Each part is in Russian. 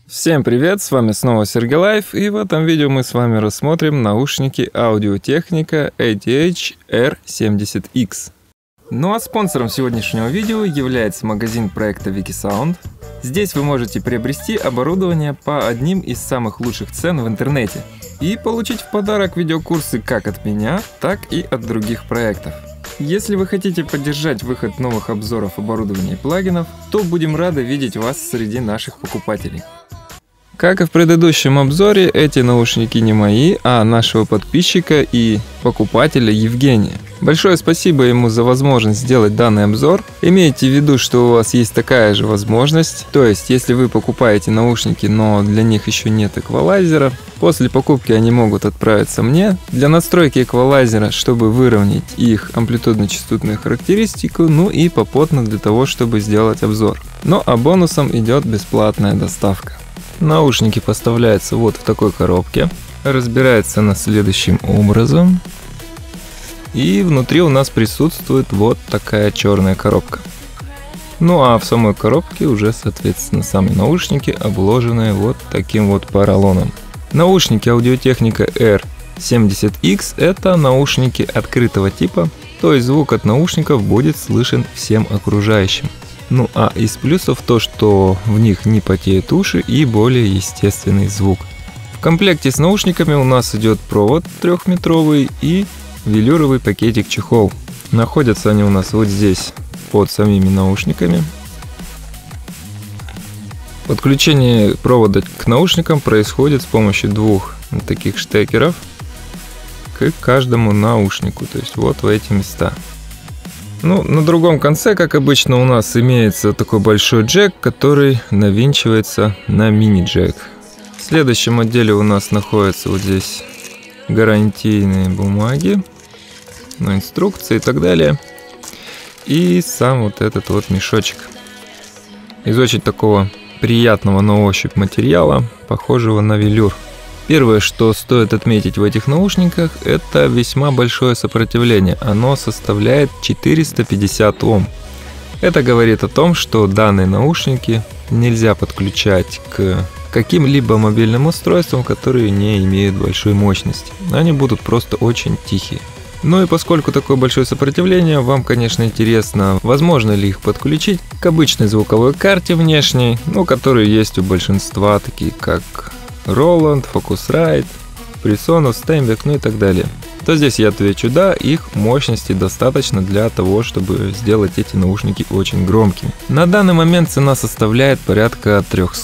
Всем привет, с вами снова Сергей, и в этом видео мы с вами рассмотрим наушники Audio-Technica ATH-R70X. Ну а спонсором сегодняшнего видео является магазин проекта Wikisound. Здесь вы можете приобрести оборудование по одним из самых лучших цен в интернете и получить в подарок видеокурсы как от меня, так и от других проектов. Если вы хотите поддержать выход новых обзоров оборудования и плагинов, то будем рады видеть вас среди наших покупателей. Как и в предыдущем обзоре, эти наушники не мои, а нашего подписчика и покупателя Евгения. Большое спасибо ему за возможность сделать данный обзор. Имейте в виду, что у вас есть такая же возможность, то есть если вы покупаете наушники, но для них еще нет эквалайзера, после покупки они могут отправиться мне для настройки эквалайзера, чтобы выровнять их амплитудно-частотную характеристику, ну и попутно для того, чтобы сделать обзор. Ну а бонусом идет бесплатная доставка. Наушники поставляются вот в такой коробке. Разбирается она следующим образом. И внутри у нас присутствует вот такая черная коробка. Ну а в самой коробке уже, соответственно, сами наушники, обложенные вот таким вот поролоном. Наушники Audio-Technica R70X это наушники открытого типа, то есть звук от наушников будет слышен всем окружающим. Ну а из плюсов то, что в них не потеют уши и более естественный звук. В комплекте с наушниками у нас идет провод 3-метровый и велюровый пакетик-чехол. Находятся они у нас вот здесь под самими наушниками. Подключение провода к наушникам происходит с помощью двух таких штекеров к каждому наушнику, то есть вот в эти места. Ну, на другом конце, как обычно, у нас имеется такой большой джек, который навинчивается на мини-джек. В следующем отделе у нас находятся вот здесь гарантийные бумаги, инструкции и так далее. И сам вот этот вот мешочек из очень такого приятного на ощупь материала, похожего на велюр. Первое, что стоит отметить в этих наушниках, это весьма большое сопротивление. Оно составляет 450 Ом. Это говорит о том, что данные наушники нельзя подключать к каким-либо мобильным устройствам, которые не имеют большой мощности. Они будут просто очень тихие. Ну и поскольку такое большое сопротивление, вам, конечно, интересно, возможно ли их подключить к обычной звуковой карте внешней, которые есть у большинства, такие как Roland, Focusrite, Presonus, Steinbeck, и так далее. То здесь я отвечу да, их мощности достаточно для того, чтобы сделать эти наушники очень громкими. На данный момент цена составляет порядка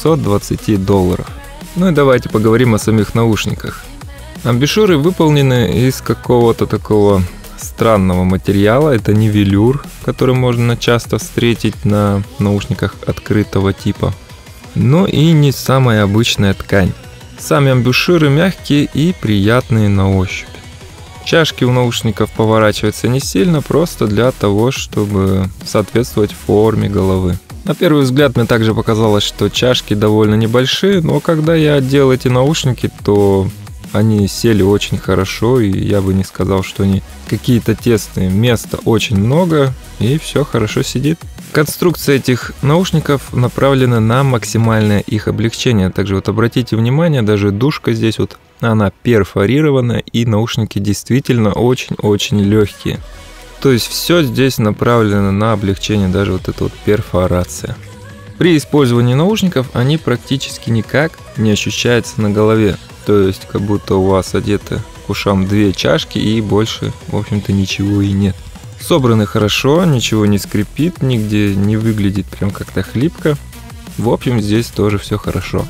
$320. Ну и давайте поговорим о самих наушниках. Амбушюры выполнены из какого-то такого странного материала, это не велюр, который можно часто встретить на наушниках открытого типа, но и не самая обычная ткань. Сами амбушюры мягкие и приятные на ощупь. Чашки у наушников поворачиваются не сильно, просто для того, чтобы соответствовать форме головы. На первый взгляд мне также показалось, что чашки довольно небольшие, но когда я одел эти наушники, то они сели очень хорошо, и я бы не сказал, что они какие-то тесные. Места очень много, и все хорошо сидит. Конструкция этих наушников направлена на максимальное их облегчение. Также вот обратите внимание, даже дужка здесь вот, она перфорирована, и наушники действительно очень-очень легкие. То есть все здесь направлено на облегчение, даже вот эта вот перфорация. При использовании наушников они практически никак не ощущаются на голове. То есть как будто у вас одеты к ушам две чашки и больше, в общем-то, ничего и нет. Собраны хорошо, ничего не скрипит, нигде не выглядит прям как-то хлипко. В общем, здесь тоже все хорошо.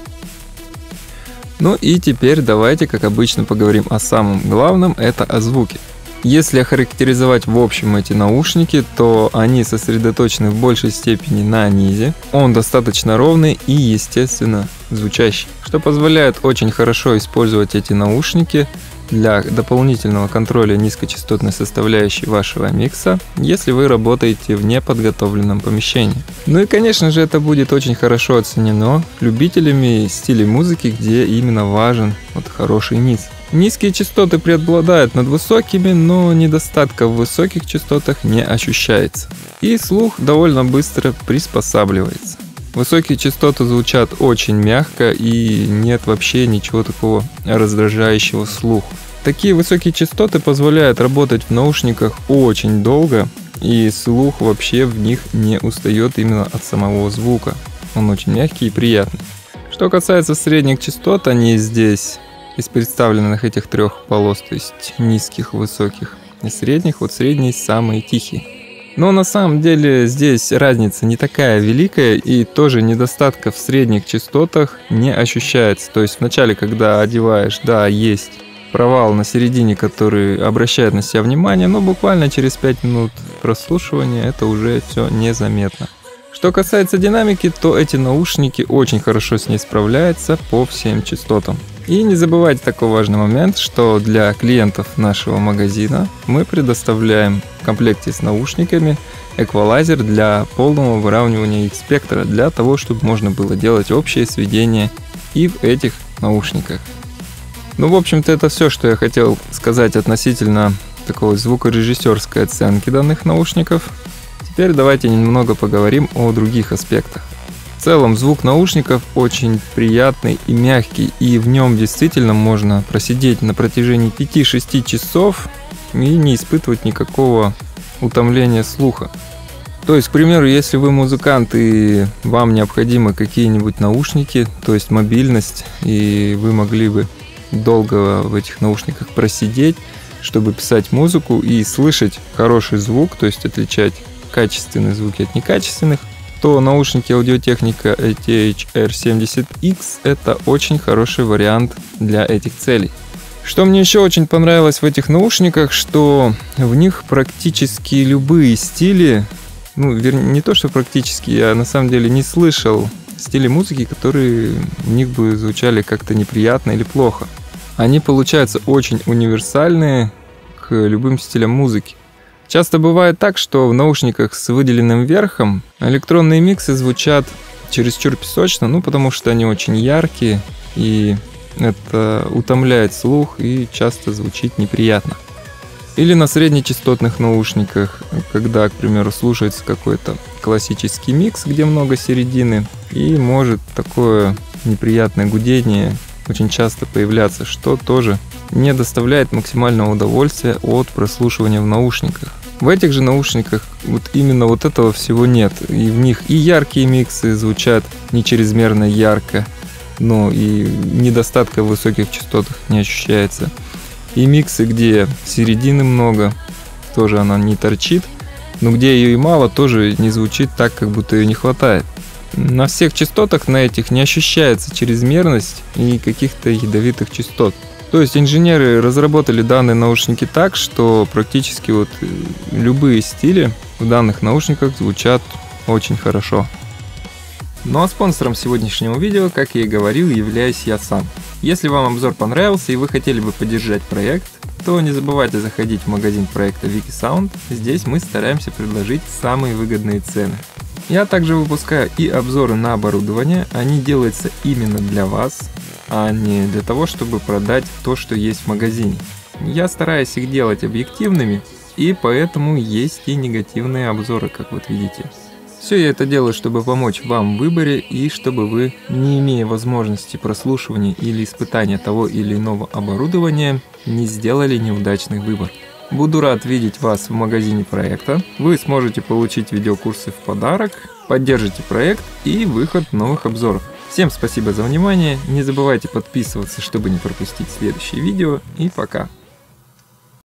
Ну и теперь давайте, как обычно, поговорим о самом главном, это о звуке. Если охарактеризовать в общем эти наушники, то они сосредоточены в большей степени на низе. Он достаточно ровный и, естественно, звучащий, что позволяет очень хорошо использовать эти наушники для дополнительного контроля низкочастотной составляющей вашего микса, если вы работаете в неподготовленном помещении. Ну и, конечно же, это будет очень хорошо оценено любителями стилей музыки, где именно важен хороший низ. Низкие частоты преобладают над высокими, но недостатка в высоких частотах не ощущается. И слух довольно быстро приспосабливается. Высокие частоты звучат очень мягко и нет вообще ничего такого раздражающего слух. Такие высокие частоты позволяют работать в наушниках очень долго, и слух вообще в них не устает именно от самого звука. Он очень мягкий и приятный. Что касается средних частот, они здесь из представленных этих трех полос, то есть низких, высоких и средних, вот средний самый тихий. Но на самом деле здесь разница не такая великая, и тоже недостатка в средних частотах не ощущается. То есть вначале, когда одеваешь, да, есть провал на середине, который обращает на себя внимание, но буквально через 5 минут прослушивания это уже все незаметно. Что касается динамики, то эти наушники очень хорошо с ней справляются по всем частотам. И не забывайте такой важный момент, что для клиентов нашего магазина мы предоставляем в комплекте с наушниками эквалайзер для полного выравнивания их спектра, для того, чтобы можно было делать общее сведение и в этих наушниках. Ну, в общем-то, это все, что я хотел сказать относительно такой звукорежиссерской оценки данных наушников. Теперь давайте немного поговорим о других аспектах. В целом, звук наушников очень приятный и мягкий, и в нем действительно можно просидеть на протяжении 5-6 часов и не испытывать никакого утомления слуха. То есть, к примеру, если вы музыкант и вам необходимы какие-нибудь наушники, то есть мобильность, и вы могли бы долго в этих наушниках просидеть, чтобы писать музыку и слышать хороший звук, то есть отличать качественные звуки от некачественных, то наушники Audio-Technica ATH-R70X это очень хороший вариант для этих целей. Что мне еще очень понравилось в этих наушниках, что в них практически любые стили, не то что практически, я на самом деле не слышал стили музыки, которые в них бы звучали как-то неприятно или плохо. Они получаются очень универсальные к любым стилям музыки. Часто бывает так, что в наушниках с выделенным верхом электронные миксы звучат чересчур песочно, потому что они очень яркие, и это утомляет слух и часто звучит неприятно. Или на среднечастотных наушниках, когда, к примеру, слушается какой-то классический микс, где много середины, и может такое неприятное гудение очень часто появляться, что тоже не доставляет максимального удовольствия от прослушивания в наушниках. В этих же наушниках вот именно вот этого всего нет, и в них и яркие миксы звучат не чрезмерно ярко, но и недостатка в высоких частотах не ощущается. И миксы, где середины много, тоже она не торчит, но где ее и мало, тоже не звучит так, как будто ее не хватает. На всех частотах на этих не ощущается чрезмерность и каких-то ядовитых частот. То есть инженеры разработали данные наушники так, что практически вот любые стили в данных наушниках звучат очень хорошо. Ну а спонсором сегодняшнего видео, как я и говорил, являюсь я сам. Если вам обзор понравился и вы хотели бы поддержать проект, то не забывайте заходить в магазин проекта Wikisound. Здесь мы стараемся предложить самые выгодные цены. Я также выпускаю и обзоры на оборудование, они делаются именно для вас, а не для того, чтобы продать то, что есть в магазине. Я стараюсь их делать объективными, и поэтому есть и негативные обзоры, как вот видите. Все я это делаю, чтобы помочь вам в выборе и чтобы вы, не имея возможности прослушивания или испытания того или иного оборудования, не сделали неудачный выбор. Буду рад видеть вас в магазине проекта. Вы сможете получить видеокурсы в подарок, поддержите проект и выход новых обзоров. Всем спасибо за внимание, не забывайте подписываться, чтобы не пропустить следующие видео, и пока!